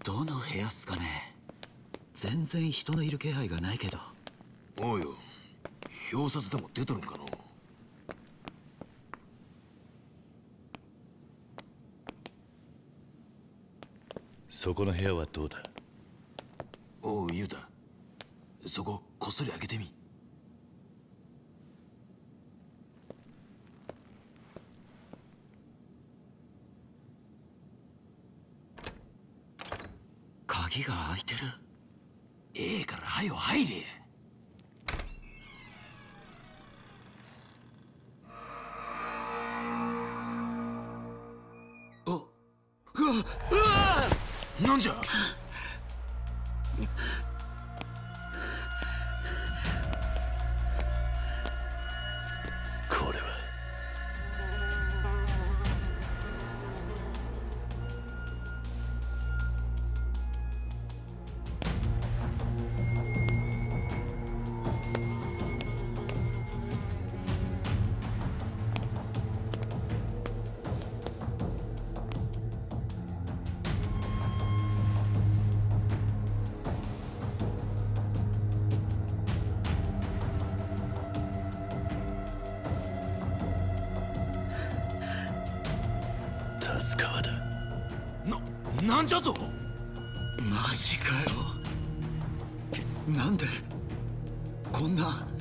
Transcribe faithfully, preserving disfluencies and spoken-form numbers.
どの部屋っすかね。全然人のいる気配がないけど。 おうよ、表札でも出とるんかの。 そこの部屋はどうだ。 おうユウタ、そここっそり開けてみ。 鍵が開いてる。 ええから早よ入れ。 お、うわ、うわ、 なんじゃ。 これは達川だ。 な、なんじゃと。 マジかよ。なんでこんな。